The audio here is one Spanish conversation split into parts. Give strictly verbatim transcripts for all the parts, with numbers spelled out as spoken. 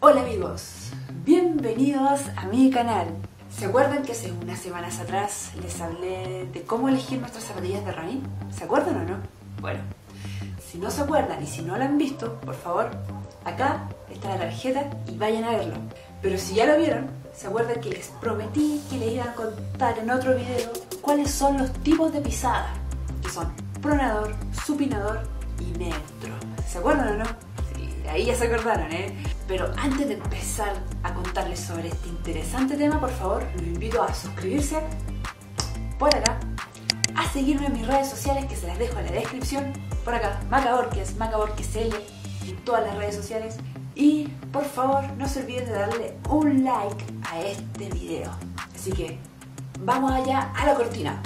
Hola amigos, bienvenidos a mi canal. ¿Se acuerdan que hace unas semanas atrás les hablé de cómo elegir nuestras zapatillas de running? ¿Se acuerdan o no? Bueno, si no se acuerdan y si no lo han visto, por favor, acá está la tarjeta y vayan a verlo. Pero si ya lo vieron, ¿se acuerdan que les prometí que les iba a contar en otro video cuáles son los tipos de pisada? Que son pronador, supinador y neutro. ¿Se acuerdan o no? Sí, ahí ya se acordaron, ¿eh? Pero antes de empezar a contarles sobre este interesante tema, por favor, los invito a suscribirse por acá, a seguirme en mis redes sociales que se las dejo en la descripción, por acá, Maca Borges, Maca Borges L, en todas las redes sociales. Y por favor, no se olviden de darle un like a este video. Así que vamos allá a la cortina.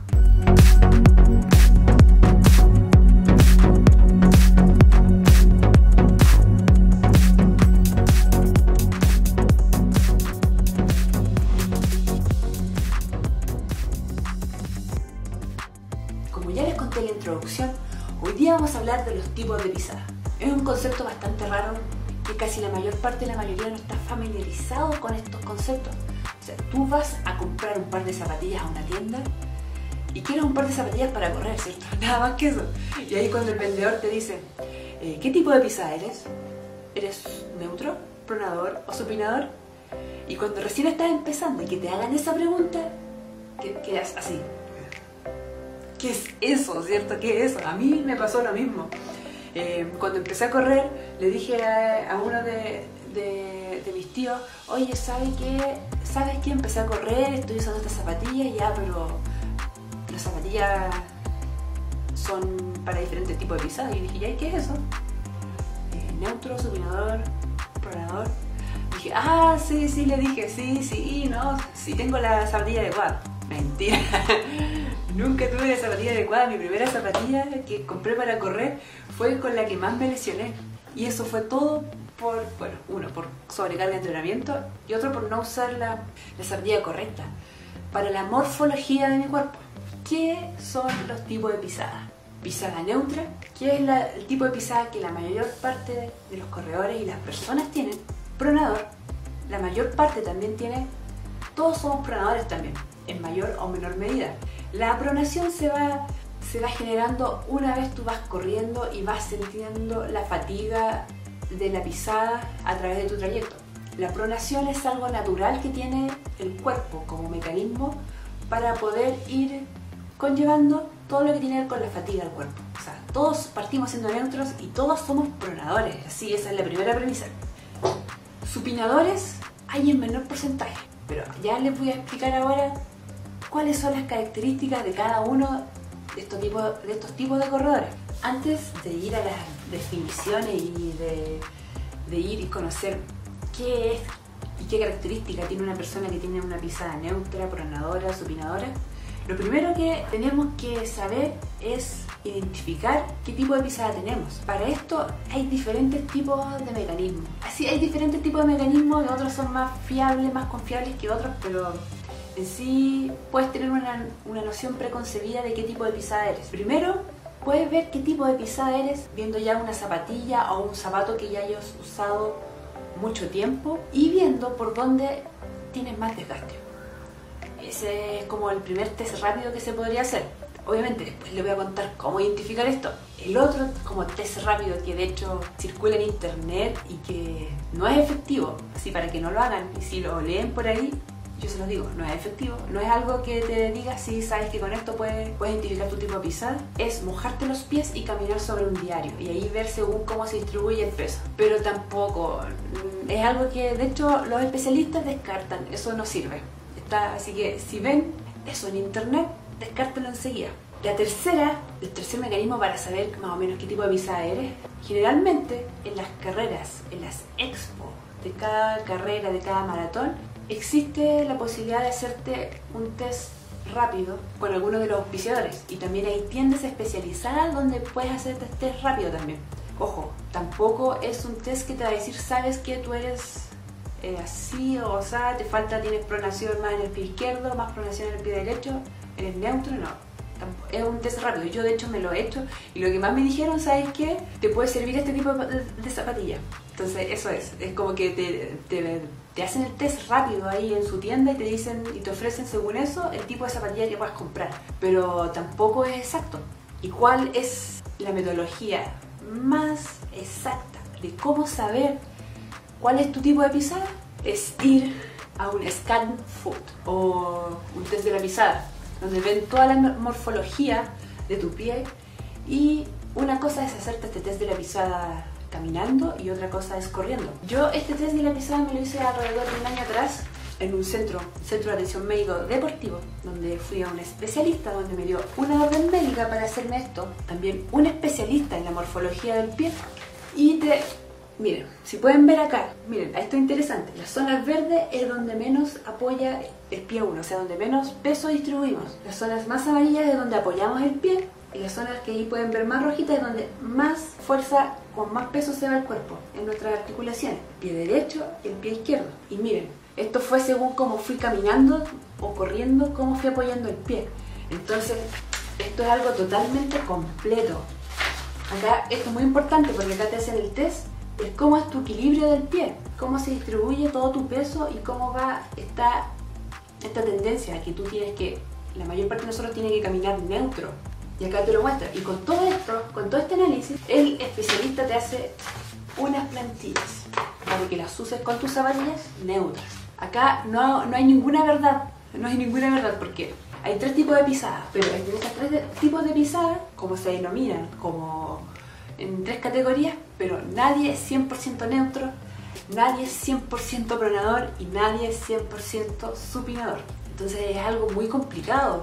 Como ya les conté en la introducción, hoy día vamos a hablar de los tipos de pisada. Es un concepto bastante raro que casi la mayor parte de la mayoría no está familiarizado con estos conceptos. O sea, tú vas a comprar un par de zapatillas a una tienda y quieres un par de zapatillas para correr, ¿cierto? Nada más que eso. Y ahí cuando el vendedor te dice, eh, ¿qué tipo de pisada eres? ¿Eres neutro, pronador o supinador? Y cuando recién estás empezando y que te hagan esa pregunta, que quedas así. ¿Qué es eso, cierto? ¿Qué es eso? A mí me pasó lo mismo. Eh, cuando empecé a correr, le dije a, a uno de, de, de mis tíos, oye, ¿sabe qué? ¿Sabes qué? Empecé a correr, estoy usando estas zapatillas, ya, pero las zapatillas son para diferentes tipos de pisadas. Y dije, ¿ya? ¿Y qué es eso? Eh, neutro, supinador, pronador. Dije, ah, sí, sí, le dije, sí, sí, no, sí tengo la zapatilla adecuada. Mentira. Nunca tuve la zapatilla adecuada. Mi primera zapatilla que compré para correr fue con la que más me lesioné. Y eso fue todo por, bueno, uno, por sobrecarga de entrenamiento y otro por no usar la, la zapatilla correcta para la morfología de mi cuerpo. ¿Qué son los tipos de pisada? Pisada neutra, que es la, el tipo de pisada que la mayor parte de, de los corredores y las personas tienen. Pronador, la mayor parte también tiene. Todos somos pronadores también, en mayor o menor medida. La pronación se va, se va generando una vez tú vas corriendo y vas sintiendo la fatiga de la pisada a través de tu trayecto. La pronación es algo natural que tiene el cuerpo como mecanismo para poder ir conllevando todo lo que tiene que ver con la fatiga del cuerpo. O sea, todos partimos siendo neutros y todos somos pronadores, así esa es la primera premisa. Supinadores hay en menor porcentaje, pero ya les voy a explicar ahora cuáles son las características de cada uno de estos tipos de, estos tipos de corredores. Antes de ir a las definiciones y de, de ir y conocer qué es y qué características tiene una persona que tiene una pisada neutra, pronadora, supinadora, lo primero que tenemos que saber es identificar qué tipo de pisada tenemos. Para esto hay diferentes tipos de mecanismos. Así hay diferentes tipos de mecanismos, y otros son más fiables, más confiables que otros, pero en sí puedes tener una, una noción preconcebida de qué tipo de pisada eres. Primero, puedes ver qué tipo de pisada eres viendo ya una zapatilla o un zapato que ya hayas usado mucho tiempo y viendo por dónde tienes más desgaste. Ese es como el primer test rápido que se podría hacer. Obviamente después les voy a contar cómo identificar esto. El otro como test rápido que de hecho circula en internet y que no es efectivo, así para que no lo hagan y si lo leen por ahí, yo se los digo, no es efectivo, no es algo que te diga si sabes que con esto puedes, puedes identificar tu tipo de pisada. Es mojarte los pies y caminar sobre un diario y ahí ver según cómo se distribuye el peso. Pero tampoco, es algo que de hecho los especialistas descartan, eso no sirve. Está, así que si ven eso en internet, descártalo enseguida. La tercera, el tercer mecanismo para saber más o menos qué tipo de pisada eres, generalmente en las carreras, en las expo de cada carrera, de cada maratón, existe la posibilidad de hacerte un test rápido con algunos de los auspiciadores y también hay tiendas especializadas donde puedes hacerte test rápido también. Ojo, tampoco es un test que te va a decir, sabes que tú eres eh, así o sea, te falta, tienes pronación más en el pie izquierdo, más pronación en el pie derecho, eres neutro, no. Es un test rápido. Yo de hecho me lo he hecho y lo que más me dijeron, ¿sabes qué? Te puede servir este tipo de, de zapatilla. Entonces eso es, es como que te, te, te hacen el test rápido ahí en su tienda y te dicen y te ofrecen según eso el tipo de zapatilla que puedas comprar. Pero tampoco es exacto. ¿Y cuál es la metodología más exacta de cómo saber cuál es tu tipo de pisada? Es ir a un scan foot o un test de la pisada, donde ven toda la morfología de tu pie, y una cosa es hacerte este test de la pisada caminando y otra cosa es corriendo. Yo este test de la pisada me lo hice alrededor de un año atrás en un centro, centro de atención médico deportivo, donde fui a un especialista donde me dio una orden médica para hacerme esto, también un especialista en la morfología del pie, y te... Miren, si pueden ver acá, miren, esto es interesante, las zonas verdes es donde menos apoya el pie uno, o sea, donde menos peso distribuimos. Las zonas más amarillas es donde apoyamos el pie, y las zonas que ahí pueden ver más rojitas es donde más fuerza, con más peso se va el cuerpo, en nuestras articulaciones, el pie derecho y el pie izquierdo. Y miren, esto fue según cómo fui caminando o corriendo, cómo fui apoyando el pie. Entonces, esto es algo totalmente completo. Acá, esto es muy importante porque acá te hacen el test. Es cómo es tu equilibrio del pie, cómo se distribuye todo tu peso y cómo va esta, esta tendencia que tú tienes que, la mayor parte de nosotros tiene que caminar neutro. Y acá te lo muestra. Y con todo esto, con todo este análisis, el especialista te hace unas plantillas para que las uses con tus zapatillas neutras. Acá no, no hay ninguna verdad, no hay ninguna verdad porque hay tres tipos de pisadas, pero en estos tres tipos de pisadas, como se denominan, como en tres categorías, pero nadie es cien por ciento neutro, nadie es cien por ciento pronador y nadie es cien por ciento supinador. Entonces es algo muy complicado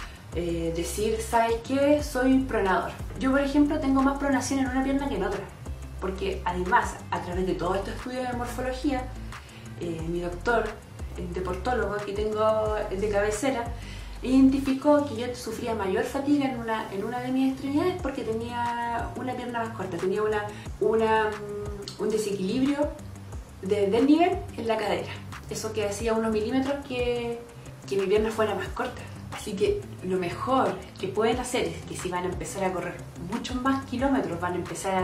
eh, decir, ¿sabes qué? Soy pronador. Yo, por ejemplo, tengo más pronación en una pierna que en otra, porque además, a través de todo este estudio de morfología, eh, mi doctor, el deportólogo que tengo de cabecera, identificó que yo sufría mayor fatiga en una, en una de mis extremidades porque tenía una pierna más corta, tenía una, una, un desequilibrio de desnivel en la cadera. Eso que hacía unos milímetros que, que mi pierna fuera más corta. Así que lo mejor que pueden hacer es que si van a empezar a correr muchos más kilómetros, van a empezar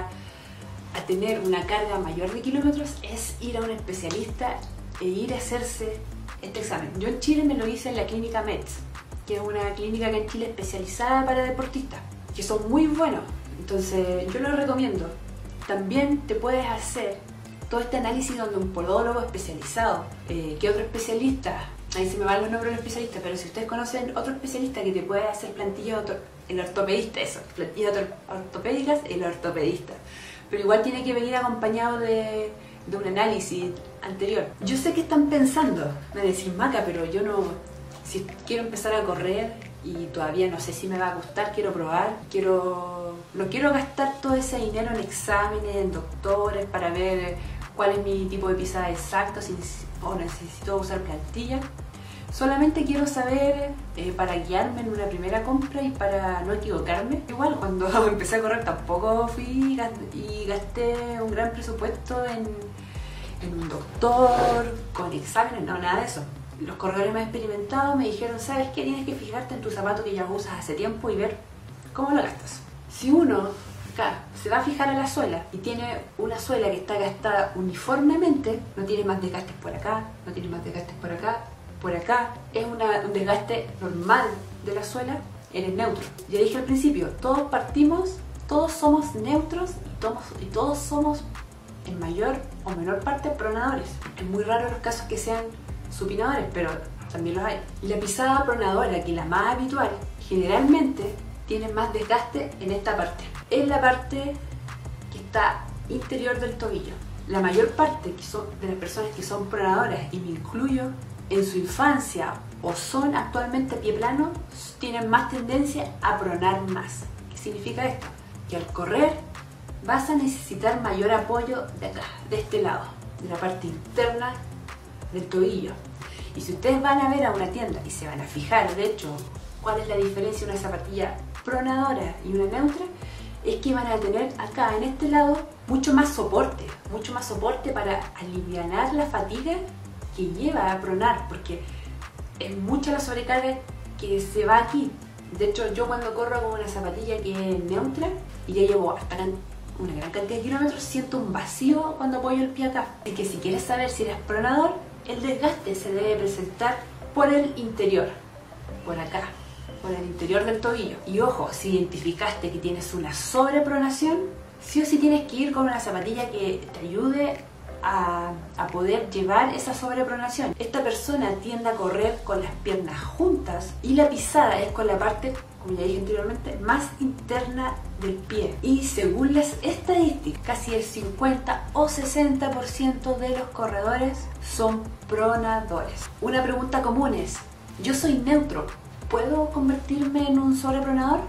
a, a tener una carga mayor de kilómetros, es ir a un especialista e ir a hacerse este examen. Yo en Chile me lo hice en la clínica Metz, que es una clínica que en Chile especializada para deportistas, que son muy buenos, entonces yo lo recomiendo. También te puedes hacer todo este análisis donde un podólogo especializado, eh, que otro especialista, ahí se me van los nombres de los especialistas, pero si ustedes conocen otro especialista que te puede hacer plantillas, el ortopedista, eso, plantillas ortopédicas, el ortopedista, pero igual tiene que venir acompañado de, de un análisis anterior. Yo sé que están pensando, me decís, Maca, pero yo no... Si quiero empezar a correr y todavía no sé si me va a gustar, quiero probar, quiero, no quiero gastar todo ese dinero en exámenes, en doctores para ver cuál es mi tipo de pisada exacto, si o necesito usar plantilla. Solamente quiero saber eh, para guiarme en una primera compra y para no equivocarme. Igual cuando empecé a correr tampoco fui y gasté un gran presupuesto en, en un doctor, con exámenes, no, nada de eso. Los corredores más experimentados me dijeron, ¿sabes qué? Tienes que fijarte en tu zapato que ya usas hace tiempo y ver cómo lo gastas. Si uno acá se va a fijar a la suela y tiene una suela que está gastada uniformemente, no tiene más desgastes por acá, no tiene más desgastes por acá, por acá, es una, un desgaste normal de la suela, eres neutro. Ya dije al principio, todos partimos, todos somos neutros y todos, y todos somos en mayor o menor parte pronadores. Es muy raro los casos que sean supinadores, pero también los hay. Y la pisada pronadora, que es la más habitual, generalmente tiene más desgaste en esta parte. Es la parte que está interior del tobillo. La mayor parte que son, de las personas que son pronadoras, y me incluyo, en su infancia o son actualmente pie plano, tienen más tendencia a pronar más. ¿Qué significa esto? Que al correr vas a necesitar mayor apoyo de acá, de este lado, de la parte interna del tobillo. Y si ustedes van a ver a una tienda y se van a fijar, de hecho, cuál es la diferencia de una zapatilla pronadora y una neutra, es que van a tener acá en este lado mucho más soporte, mucho más soporte para alivianar la fatiga que lleva a pronar, porque es mucha la sobrecarga que se va aquí. De hecho, yo cuando corro con una zapatilla que es neutra y ya llevo hasta una gran cantidad de kilómetros, siento un vacío cuando apoyo el pie acá. Así que si quieres saber si eres pronador, el desgaste se debe presentar por el interior, por acá, por el interior del tobillo. Y ojo, si identificaste que tienes una sobrepronación, sí o sí tienes que ir con una zapatilla que te ayude a, a poder llevar esa sobrepronación. Esta persona tiende a correr con las piernas juntas y la pisada es con la parte, como ya dije anteriormente, más interna del pie. Y según las estadísticas, casi el cincuenta o sesenta por ciento de los corredores son pronadores. Una pregunta común es, yo soy neutro, ¿puedo convertirme en un sobrepronador?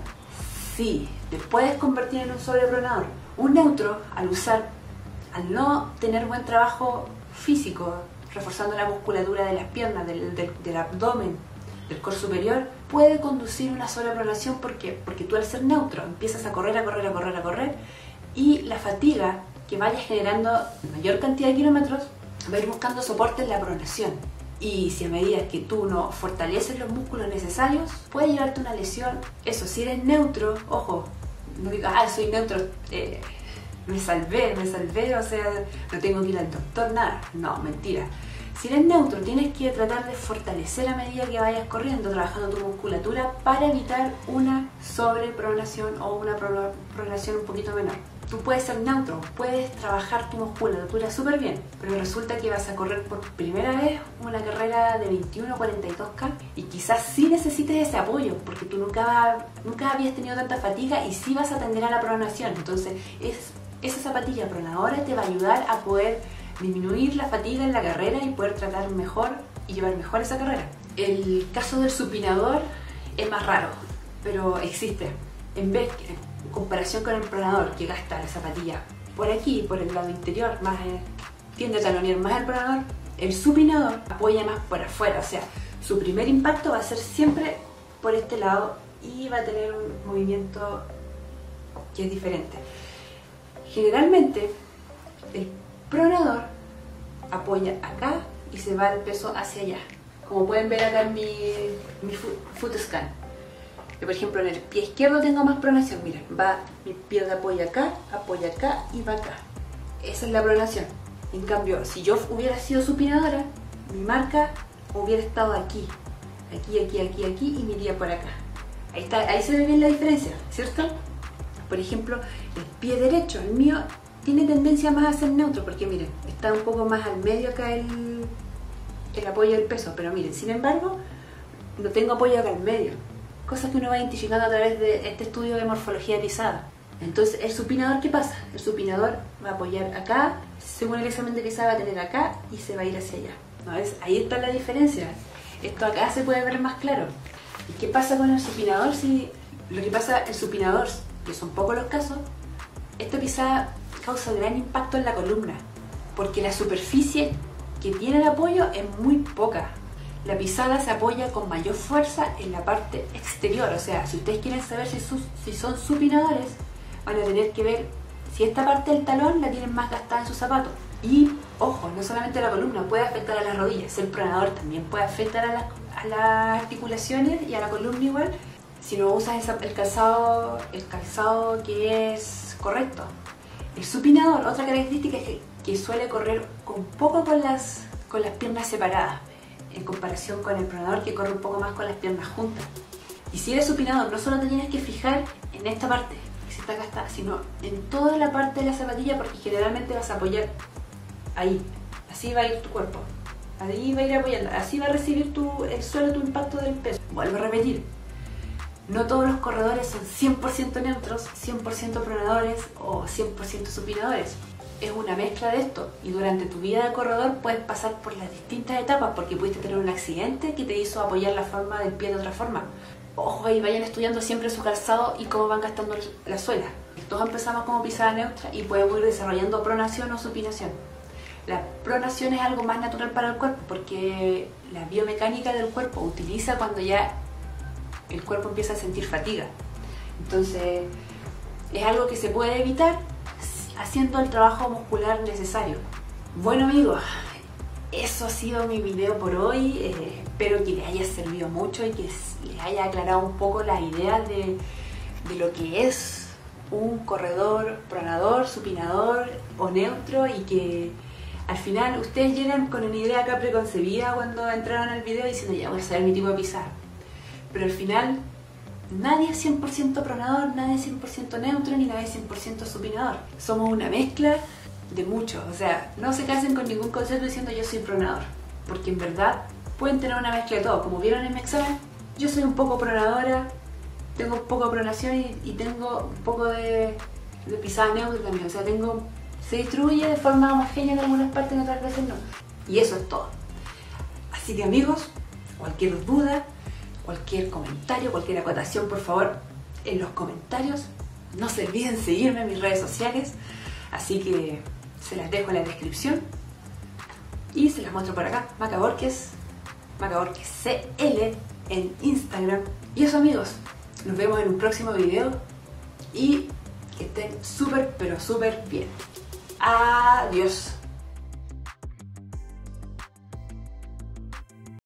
Sí, te puedes convertir en un sobrepronador. Un neutro, al usar, al no tener buen trabajo físico, reforzando la musculatura de las piernas, del, del, del abdomen, del core superior, puede conducir una sobrepronación. ¿Por qué? Porque tú al ser neutro empiezas a correr, a correr, a correr, a correr y la fatiga que vayas generando mayor cantidad de kilómetros va a ir buscando soporte en la pronación. Y si a medida que tú no fortaleces los músculos necesarios, puede llevarte a una lesión. Eso, si eres neutro, ojo, no digas, ah, soy neutro, eh, me salvé, me salvé, o sea, no tengo que ir al doctor, nada. No, mentira. Si eres neutro, tienes que tratar de fortalecer a medida que vayas corriendo, trabajando tu musculatura para evitar una sobrepronación o una pronación un poquito menor. Tú puedes ser neutro, puedes trabajar tu musculatura súper bien, pero resulta que vas a correr por primera vez una carrera de veintiuno a cuarenta y dos kilómetros y quizás sí necesites ese apoyo, porque tú nunca, nunca habías tenido tanta fatiga y sí vas a tender a la pronación. Entonces, es, esa zapatilla pronadora te va a ayudar a poder disminuir la fatiga en la carrera y poder tratar mejor y llevar mejor esa carrera. El caso del supinador es más raro, pero existe. En vez que, en comparación con el pronador que gasta la zapatilla por aquí, por el lado interior, más eh, tiende a talonear más el pronador, el supinador apoya más por afuera, o sea, su primer impacto va a ser siempre por este lado y va a tener un movimiento que es diferente. Generalmente, el pronador apoya acá y se va el peso hacia allá. Como pueden ver acá en mi, mi foot scan. Yo, por ejemplo, en el pie izquierdo tengo más pronación. Miren, va mi pie de apoyo acá, apoya acá y va acá. Esa es la pronación. En cambio, si yo hubiera sido supinadora, mi marca hubiera estado aquí. Aquí, aquí, aquí, aquí y me iría por acá. Ahí, está, ahí se ve bien la diferencia, ¿cierto? Por ejemplo, el pie derecho, el mío, tiene tendencia más a ser neutro, porque miren, está un poco más al medio acá el, el apoyo del peso, pero miren, sin embargo, no tengo apoyo acá al medio, cosas que uno va identificando a través de este estudio de morfología pisada. Entonces, ¿el supinador qué pasa? El supinador va a apoyar acá, según el examen de pisada va a tener acá y se va a ir hacia allá. ¿No ves? Ahí está la diferencia. Esto acá se puede ver más claro. ¿Y qué pasa con el supinador? Si lo que pasa, el supinador, que son pocos los casos, esta pisada causa gran impacto en la columna, porque la superficie que tiene el apoyo es muy poca. La pisada se apoya con mayor fuerza en la parte exterior, o sea, si ustedes quieren saber si, sus, si son supinadores, van a tener que ver si esta parte del talón la tienen más gastada en sus zapatos. Y, ojo, no solamente la columna, puede afectar a las rodillas, el pronador también puede afectar a, la, a las articulaciones y a la columna igual, si no usas esa, el, calzado, el calzado que es correcto. El supinador, otra característica es que, que suele correr un poco con las, con las piernas separadas, en comparación con el pronador que corre un poco más con las piernas juntas. Y si eres supinador, no solo te tienes que fijar en esta parte, que se está gastada, sino en toda la parte de la zapatilla, porque generalmente vas a apoyar ahí, así va a ir tu cuerpo, ahí va a ir apoyando, así va a recibir tu, el suelo tu impacto del peso. Vuelvo a repetir. No todos los corredores son cien por ciento neutros, cien por ciento pronadores o cien por ciento supinadores. Es una mezcla de esto y durante tu vida de corredor puedes pasar por las distintas etapas porque pudiste tener un accidente que te hizo apoyar la forma del pie de otra forma. Ojo, y vayan estudiando siempre su calzado y cómo van gastando la suela. Todos empezamos como pisada neutra y podemos ir desarrollando pronación o supinación. La pronación es algo más natural para el cuerpo porque la biomecánica del cuerpo utiliza cuando ya el cuerpo empieza a sentir fatiga. Entonces, es algo que se puede evitar haciendo el trabajo muscular necesario. Bueno amigos, eso ha sido mi video por hoy. Eh, espero que les haya servido mucho y que les haya aclarado un poco la idea de, de lo que es un corredor, pronador, supinador o neutro, y que al final ustedes llegan con una idea acá preconcebida cuando entraron al video diciendo ya voy a saber mi tipo de pisada. Pero al final nadie es cien por ciento pronador, nadie es cien por ciento neutro, ni nadie es cien por ciento supinador. Somos una mezcla de muchos. O sea, no se casen con ningún concepto diciendo yo soy pronador, porque en verdad pueden tener una mezcla de todo. Como vieron en mi examen, yo soy un poco pronadora, tengo un poco de pronación y, y tengo un poco de, de pisada neutra también. O sea, tengo, se distribuye de forma homogénea en algunas partes, en otras veces no. Y eso es todo. Así que amigos, cualquier duda, cualquier comentario, cualquier acotación, por favor, en los comentarios. No se olviden seguirme en mis redes sociales, así que se las dejo en la descripción y se las muestro por acá. Maca Borges, Maca Borges C L en Instagram. Y eso amigos, nos vemos en un próximo video y que estén súper pero súper bien. Adiós.